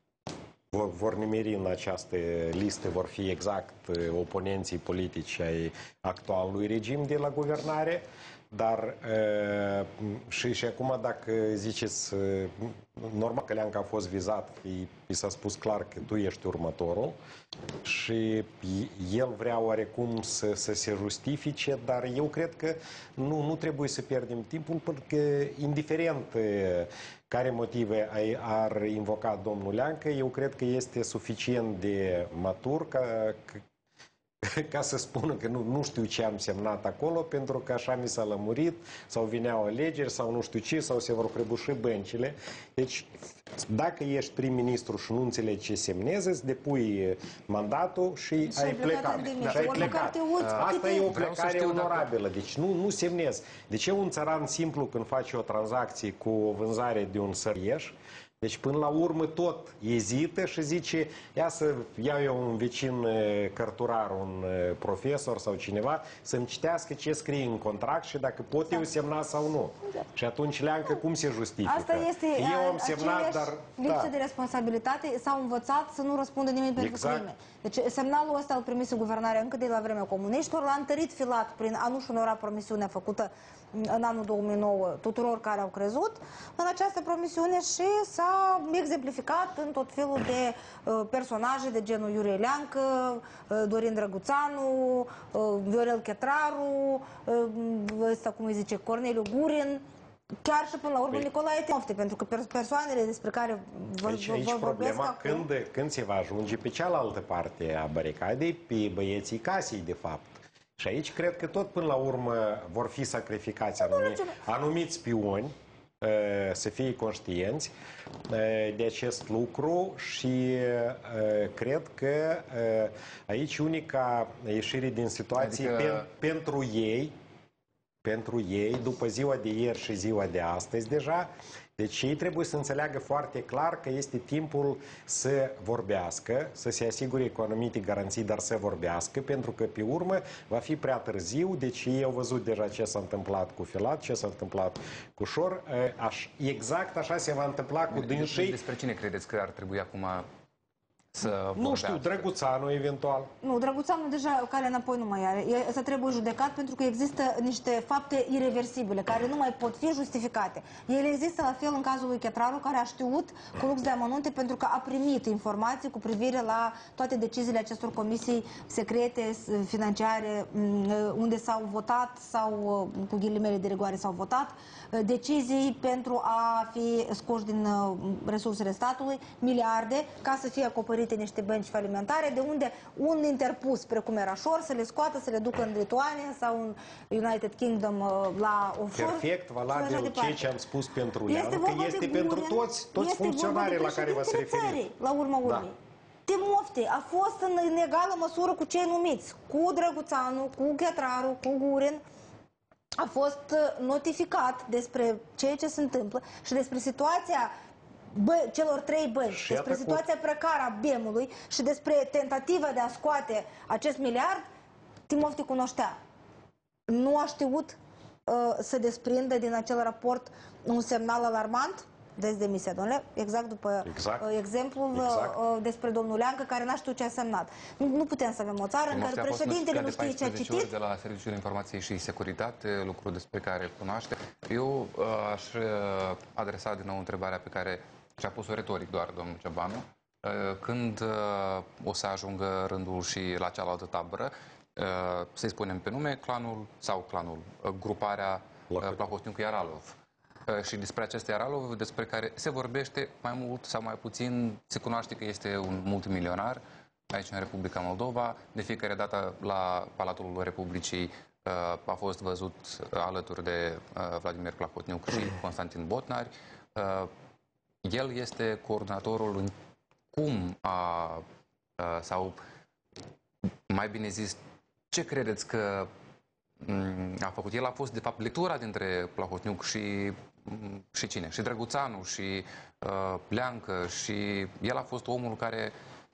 vor nimeri în această listă vor fi exact oponenții politici ai actualului regim de la guvernare, dar și acum dacă ziceți, normal că Leancă a fost vizat, i s-a spus clar că tu ești următorul și el vrea oarecum să se justifice, dar eu cred că nu trebuie să pierdem timpul, pentru că indiferent care motive ar invoca domnul Leancă, eu cred că este suficient de matur ca să spună că nu știu ce am semnat acolo, pentru că așa mi s-a lămurit, sau vineau alegeri, sau nu știu ce, sau se vor prăbuși băncile. Deci, dacă ești prim-ministru și nu înțelegi ce semnezi, îți depui mandatul și ai plecat. Și ai plecat. Asta e o plecare onorabilă. Deci nu semnezi. De ce un țăran simplu când face o tranzacție cu o vânzare de un sărieș, deci până la urmă tot ezită și zice, ia să iau eu un vecin cărturar, un profesor sau cineva, să-mi citească ce scrie în contract și dacă pot eu semna sau nu. Și atunci Leancă cum se justifică? Asta este eu am semnat, dar lipsă de responsabilitate, s-au învățat să nu răspundă nimeni pentru crime. Deci semnalul ăsta îl primise guvernarea încă de la vremea comuniștilor, l-a întărit Filat prin a nu-și onora promisiunea făcută în anul 2009 tuturor care au crezut în această promisiune și s-a exemplificat în tot felul de personaje de genul Iurie Leancă, Dorin Drăguțanu, Viorel Chetraru, ăsta, cum îi zice, Corneliu Gurin, chiar și până la urmă Nicolae Timofte, pentru că persoanele despre care vorbesc problema acum, când se va ajunge pe cealaltă parte a baricadei, pe băieții casei, de fapt. Și aici cred că tot până la urmă vor fi sacrificați anumiți spioni, să fie conștienți de acest lucru și cred că aici unica ieșire din situație pentru ei, după ziua de ieri și ziua de astăzi deja, deci ei trebuie să înțeleagă foarte clar că este timpul să vorbească, să se asigure cu anumite garanții, dar să vorbească, pentru că pe urmă va fi prea târziu, deci ei au văzut deja ce s-a întâmplat cu Filat, ce s-a întâmplat cu Șor, exact așa se va întâmpla cu dânsii. Despre cine credeți că ar trebui acum să nu știu, Drăguțanu eventual. Nu, Drăguțanu deja calea înapoi nu mai are. Să trebuie judecat pentru că există niște fapte ireversibile care nu mai pot fi justificate. Ele există la fel în cazul lui Chetraru, care a știut cu lux de amănunte pentru că a primit informații cu privire la toate deciziile acestor comisii secrete financiare unde s-au votat sau cu ghilimele de rigoare s-au votat decizii pentru a fi scoși din resursele statului miliarde ca să fie acoperite niște bănci falimentare, de unde un interpus precum era Șor să le scoată, să le ducă în Lituania sau în United Kingdom la offshore. Perfect, valabil ce am spus pentru Leancă, este pentru toți funcționarii la care v-ați referit. La urma urmei. Timofte a fost în egală măsură cu cei numiți, cu Drăguțanu, cu Chetraru, cu Gurin. a fost notificat despre ceea ce se întâmplă și despre situația celor 3 bănci, despre situația precară a BEM-ului și despre tentativa de a scoate acest miliard, Timofti cunoștea. Nu a știut să desprindă din acel raport un semnal alarmant? Deci demisia, domnule, exact după exemplul despre domnul Leancă, care n-a știut ce a semnat. Nu putem să avem o țară în care președintele nu știe ce a citit. De la Serviciul de Informație și Securitate, lucru despre care cunoaște. Eu aș adresa din nou întrebarea pe care și-a pus-o retoric doar domnul Ciobanu. Când o să ajungă rândul și la cealaltă tabără, să-i spunem pe nume, gruparea Plahotniuc-Iaralov. Și despre acest Iaralov, despre care se vorbește mai mult sau mai puțin, se cunoaște că este un multimilionar aici în Republica Moldova. De fiecare dată la Palatul Republicii a fost văzut alături de Vladimir Plahotniuc și Constantin Botnari. El este coordonatorul în cum sau mai bine zis, ce credeți că a făcut? El a fost, de fapt, lectura dintre Plahotniuc și cine? Și Drăguțanu, și Leancă, și el a fost omul care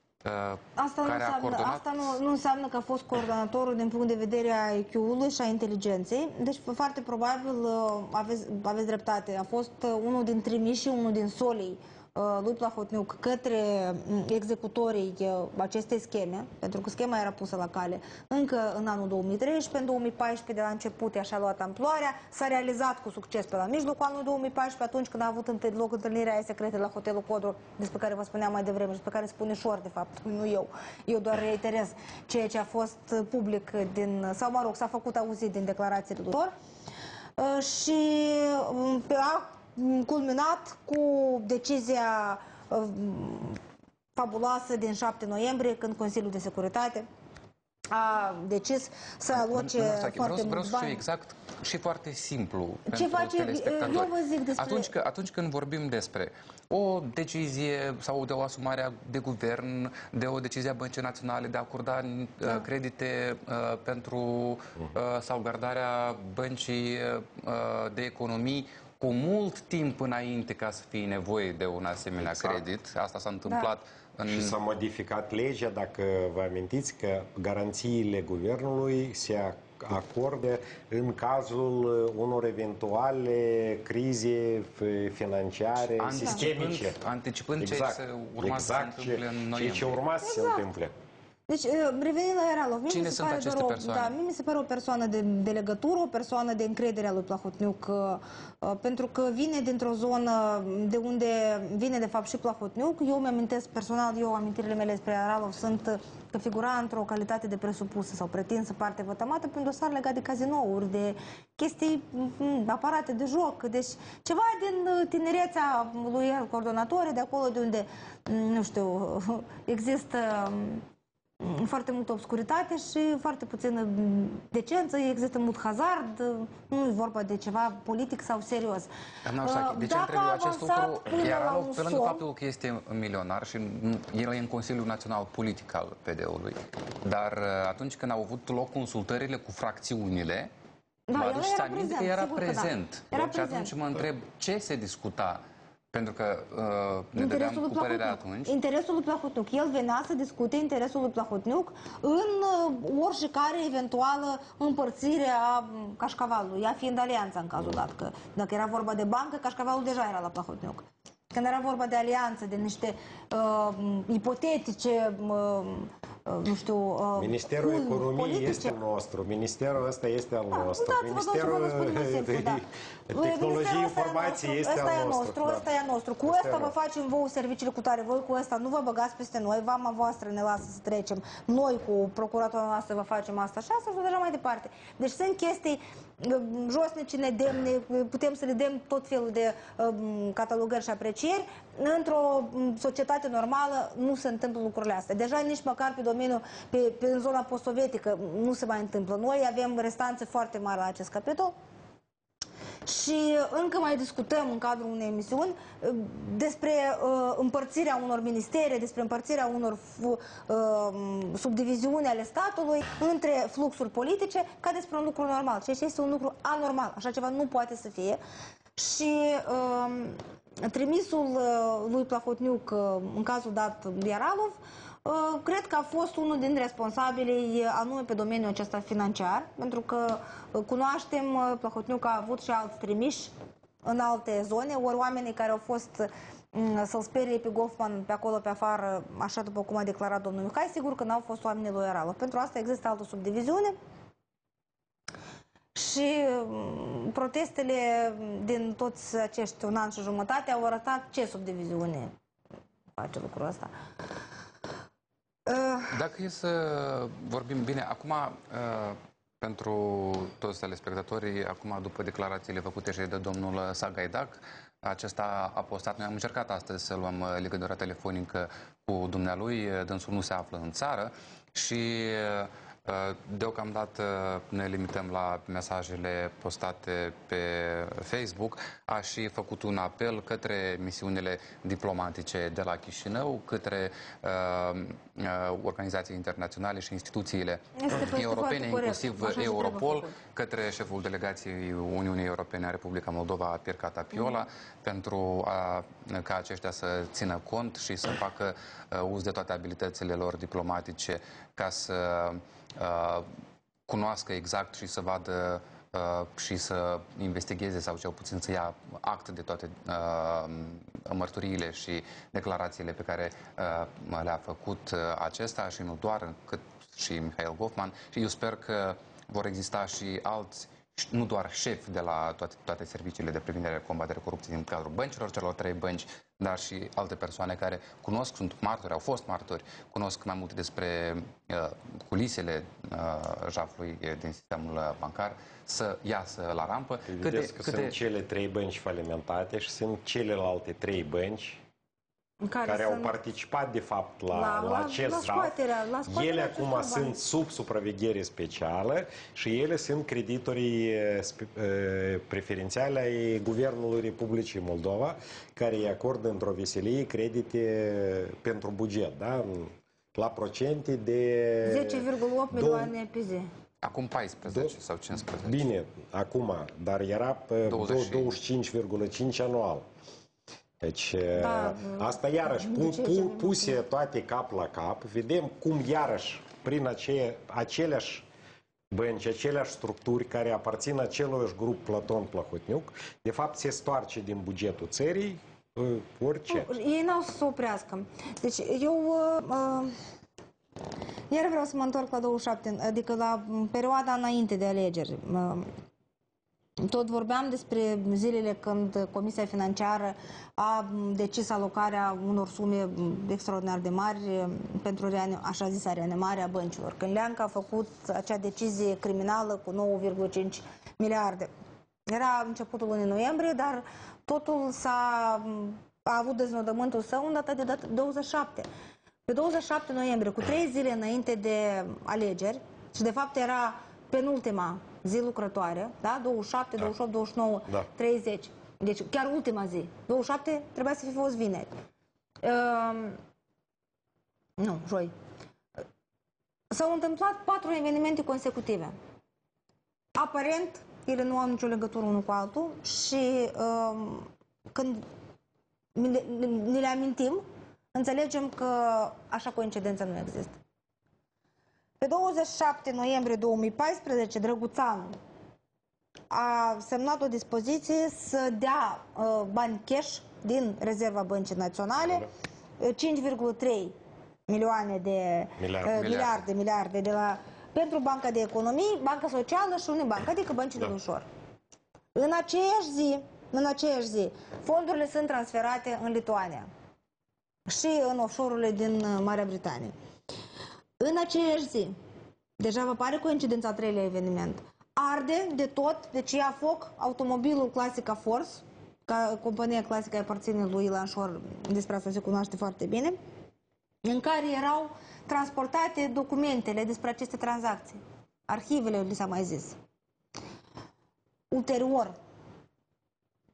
a coordonat... Asta nu înseamnă că a fost coordonatorul din punct de vedere a IQ-ului și a inteligenței. Deci, foarte probabil, aveți dreptate. A fost unul din trimișii, unul din solii lui Plahotniuc către executorii acestei scheme, pentru că schema era pusă la cale încă în anul 2013, în 2014 de la început așa a luat amploarea, s-a realizat cu succes pe la mijlocul anului 2014, atunci când a avut loc întâlnirea aia secretă la Hotelul Codru, despre care vă spuneam mai devreme și pe care spune Șor, de fapt, nu eu. Eu doar reiterez ceea ce a fost public sau mă rog, s-a făcut auzit din declarațiile lor. Și a culminat cu decizia fabuloasă din 7 noiembrie, când Consiliul de Securitate a decis să aloce foarte mulți bani. Exact și foarte simplu ce face, eu vă zic despre... Atunci când vorbim despre o decizie sau de o asumare de guvern, de o decizie a Băncii Naționale de a acorda credite pentru salvgardarea băncii de economii, cu mult timp înainte ca să fie nevoie de un asemenea credit. Asta s-a întâmplat și s-a modificat legea, dacă vă amintiți, că garanțiile guvernului se acorde în cazul unor eventuale crize financiare sistemice. Anticipând ce urma să se întâmple în noiembrie. Ce urma să se întâmple. Deci, revenind la Iaralov, cine sunt aceste persoane? Mie mi se pare o persoană de legătură, o persoană de încredere a lui Plahotniuc, pentru că vine dintr-o zonă de unde vine de fapt și Plahotniuc. Eu mi-amintesc personal, amintirile mele despre Iaralov sunt că figura într-o calitate de presupusă sau pretinsă parte vătămată pe un dosar legat de cazinouri, de chestii, aparate de joc, deci ceva din tinerețea lui el, coordonatorii, de acolo de unde, nu știu, există foarte multă obscuritate și foarte puțină decență, există mult hazard, nu e vorba de ceva politic sau serios. Doamna Arsache, de ce întreb eu acest lucru? Iaralov, pe lângă faptul că este milionar și el e în Consiliul Național Politic al PD-ului, dar atunci când au avut loc consultările cu fracțiunile, vă aduceți aminte că era prezent. Și atunci mă întreb ce se discuta. Pentru că ne dădeam cu părerea atunci. Interesul lui Plahotniuc. El venea să discute interesul lui Plahotniuc în oricare eventuală împărțire a cașcavalului, ea fiind alianța în cazul dat. Că dacă era vorba de bancă, cașcavalul deja era la Plahotniuc. Când era vorba de alianță, de niște ipotetice, nu știu, Ministerul Economiei este al nostru. Ministerul ăsta este al nostru. Ministerul Tehnologiei Informației este al nostru. Ăsta e al nostru. Cu ăsta vă facem vouă serviciile cu tare. Voi cu ăsta nu vă băgați peste noi. Vama voastră ne lasă să trecem. Noi cu procuratura noastră vă facem asta și asta și așa mai departe. Deci sunt chestii josnice, nedemne, putem să le dăm tot felul de catalogări și aprecieri. Într-o societate normală nu se întâmplă lucrurile astea. Deja nici măcar pe domeniul, în zona post-sovietică nu se mai întâmplă. Noi avem restanțe foarte mari la acest capitol. Și încă mai discutăm în cadrul unei emisiuni despre împărțirea unor ministere, despre împărțirea unor subdiviziuni ale statului între fluxuri politice, ca despre un lucru normal. Ceea ce este un lucru anormal. Așa ceva nu poate să fie. Și trimisul lui Plahotniuc, în cazul dat Yaralov, cred că a fost unul din responsabilii anume pe domeniul acesta financiar, pentru că cunoaștem, Plahotniuc a avut și alți trimiși în alte zone, ori oamenii care au fost să-l sperie pe Goffman pe acolo, pe afară, așa după cum a declarat domnul Mihai, sigur că n-au fost oamenii lui Yaralov. Pentru asta există altă subdiviziune și protestele din toți acești un an și jumătate au arătat ce subdiviziune face lucrul ăsta. Dacă e să vorbim bine, acum, pentru toți telespectatorii, acum după declarațiile făcute și de domnul Sagaidac, acesta a postat, noi am încercat astăzi să luăm legătura telefonică cu dumnealui, dânsul nu se află în țară și deocamdată ne limităm la mesajele postate pe Facebook. A și făcut un apel către misiunile diplomatice de la Chișinău, către organizații internaționale și instituțiile europene, inclusiv Europol, către șeful delegației Uniunii Europene a Republica Moldova, Pirca Tapiola, pentru ca aceștia să țină cont și să facă uz de toate abilitățile lor diplomatice ca să cunoască exact și să vadă și să investigheze sau cel puțin să ia act de toate mărturiile și declarațiile pe care le-a făcut acesta și nu doar, cât și Mihail Goffman. Și eu sper că vor exista și alți, nu doar șefi de la toate serviciile de prevenire combatere corupției din cadrul băncilor, celor 3 bănci, dar și alte persoane care cunosc, sunt martori, au fost martori, cunosc mai multe despre culisele jafului din sistemul bancar, să iasă la rampă. Vedeți că sunt cele 3 bănci falimentate și sunt celelalte 3 bănci care au participat, de fapt, la acest jaf. Ele acum sunt sub supraveghere specială și ele sunt creditorii preferențiale ai Guvernului Republicii Moldova, care îi acordă într-o veselie credite pentru buget, da? La procente de 10,8 milioane pe zi. Acum 14 sau 15. Bine, acum, dar era 25,5 anual. Deci, asta iarăși, puse toate cap la cap, vedem cum iarăși, prin aceleași bănci, aceleași structuri care aparțin aceluiași grup Platon Plahotniuc, de fapt se stoarce din bugetul țării orice. Ei n-au să se oprească. Deci eu iar vreau să mă întorc la 27, adică la perioada înainte de alegeri. Tot vorbeam despre zilele când Comisia Financiară a decis alocarea unor sume extraordinar de mari pentru așa zisa reanimare a băncilor. Când Leancă a făcut acea decizie criminală cu 9,5 miliarde. Era începutul lunii noiembrie, dar totul a avut deznodământul său în data de 27. Pe 27 noiembrie, cu 3 zile înainte de alegeri, și de fapt era penultima zi lucrătoare, da? 27, 28, 29, 30. Deci chiar ultima zi. 27 trebuia să fi fost vineri. Nu, joi. S-au întâmplat 4 evenimente consecutive. Aparent, ele nu au nicio legătură unul cu altul și când ne le amintim, înțelegem că așa coincidență nu există. Pe 27 noiembrie 2014, Drăguțanu a semnat o dispoziție să dea bani cash din rezerva Băncii Naționale, 5,3 milioane de miliarde de pentru Banca de Economie, Banca Socială și Unibanca, adică băncile ușor. În aceeași zi, fondurile sunt transferate în Lituania și în offshore-urile din Marea Britanie. În aceeași zi, deja vă pare coincidența, 3-lea eveniment, arde de tot, deci ia foc automobilul Classica Force, compania clasică aparține lui Ilan Șor, despre asta se cunoaște foarte bine, în care erau transportate documentele despre aceste tranzacții. Arhivele, li s-a mai zis. Ulterior,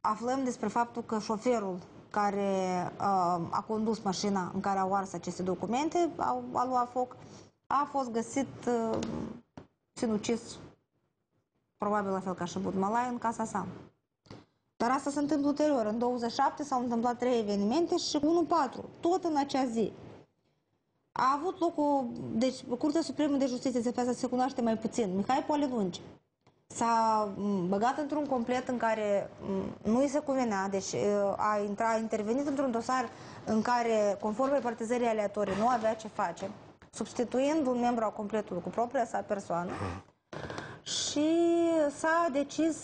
aflăm despre faptul că șoferul care a condus mașina în care au ars aceste documente, a luat foc, a fost găsit sinucis, probabil la fel ca și Budmalai, în casa sa. Dar asta se întâmplă ulterior. În 27 s-au întâmplat 3 evenimente și 1-4, tot în acea zi. A avut loc deci Curtea Supremă de Justiție, de asta se cunoaște mai puțin, Mihai Poalelungi, s-a băgat într-un complet în care nu îi se cuvenea, deci a intervenit într-un dosar în care, conform repartizării aleatorii, nu avea ce face, substituind un membru al completului cu propria sa persoană. Și s-a decis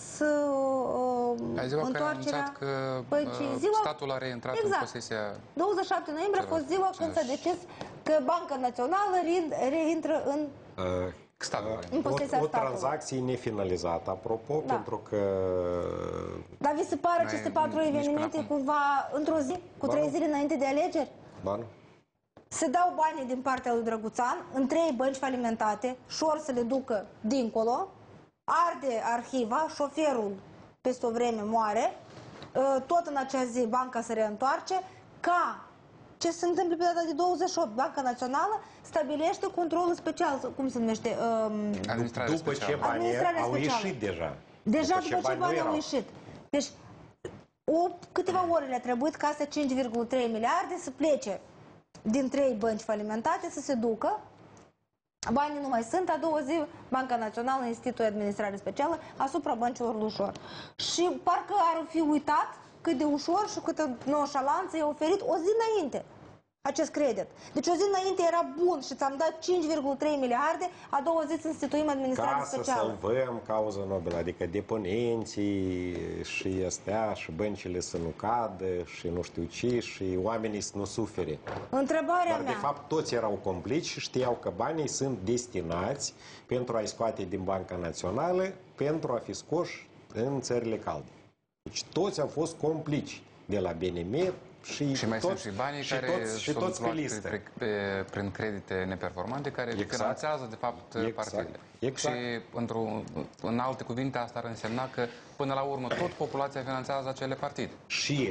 întoarcerea... Că statul a reintrat în posesia... 27 noiembrie a fost ziua când s-a decis că Banca Națională reintră în posesia o statului. tranzacție nefinalizată, apropo, pentru că... Dar vi se pare aceste 4 evenimente cumva într-o zi, cu 3 zile înainte de alegeri? Ba nu. Se dau banii din partea lui Drăguțan în 3 bănci falimentate, șor să le ducă dincolo, arde arhiva, șoferul peste o vreme moare, tot în acea zi banca se reîntoarce, ca ce se întâmplă pe data de 28, Banca Națională stabilește controlul special, cum se numește? După ce banii au ieșit deja. Deja după ce banii au ieșit. Deci, câteva ore le-a trebuit ca astea 5,3 miliarde să plece din 3 bănci falimentate, să se ducă, banii nu mai sunt, a doua zi Banca Națională instituie administrare specială asupra băncilor lui Ușor. Și parcă ar fi uitat cât de ușor și câtă nonșalanță i-a oferit o zi înainte acest credit. Deci o zi înainte era bun și ți-am dat 5,3 miliarde, a doua zi să instituim administrare specială. Ca să salvăm cauza nobilă, adică deponenții și astea, și băncile să nu cadă, și nu știu ce, și oamenii să nu sufere. Întrebarea Dar, mea... de fapt, toți erau complici și știau că banii sunt destinați pentru a-i scoate din Banca Națională, pentru a fi scoși în țările calde. Deci toți au fost complici, de la BNM și mai sunt și banii care sunt luați prin credite neperformante care finanțează, de fapt, partidele. Exact. Și, în alte cuvinte, asta ar însemna că, până la urmă, tot populația finanțează acele partide. Și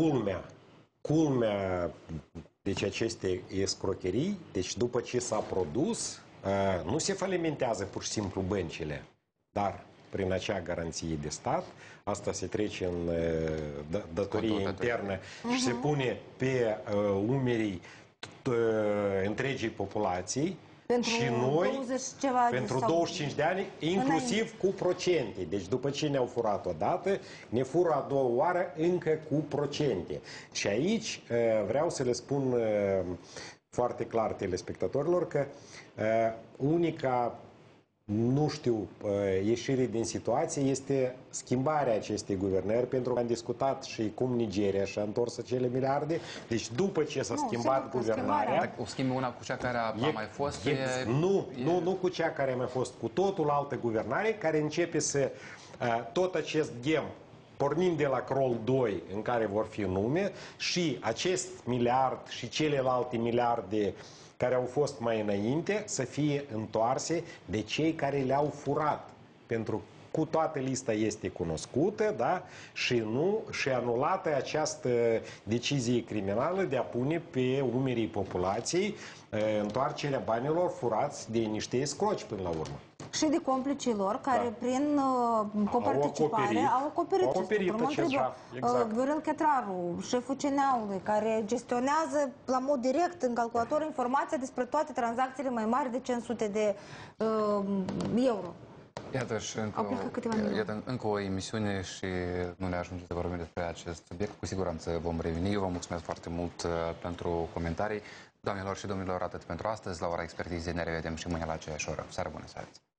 culmea, deci aceste escrocherii, deci după ce s-a produs, nu se falimentează pur și simplu băncile, dar prin acea garanție de stat, asta se trece în datorie internă și se pune pe umerii întregii populații și noi, pentru 25 de ani, inclusiv cu procente. Deci după ce ne-au furat odată, ne fură a doua oară încă cu procente. Și aici vreau să le spun foarte clar telespectatorilor că unica, nu știu, ieșire din situație este schimbarea acestei guvernări, pentru că am discutat și cum Nigeria și-a întors acele miliarde. Deci după ce s-a schimbat guvernarea... O schimbi una cu cea care a mai fost? Nu cu cea care a mai fost, cu totul altă guvernare, care începe să... tot acest ghem, pornind de la Crol 2, în care vor fi nume, și acest miliard și celelalte miliarde care au fost mai înainte, să fie întoarse de cei care le-au furat. Pentru că cu toată lista este cunoscută, da? Și anulată această decizie criminală de a pune pe umerii populației întoarcerea banilor furați de niște escroci până la urmă. Și de complicii lor, care prin coparticipare au acoperit acest jaf. Exact. Viorel Chetraru, șeful CNA-ului, care gestionează la mod direct în calculator informația despre toate tranzacțiile mai mari de 500 de euro. Iată, și încă o emisiune și nu ne ajunge să vorbim despre acest subiect. Cu siguranță vom reveni. Eu vă mulțumesc foarte mult pentru comentarii. Doamnelor și domnilor, atât pentru astăzi. La ora expertizei ne revedem și mâine la aceeași oră. Seară bună să aveți!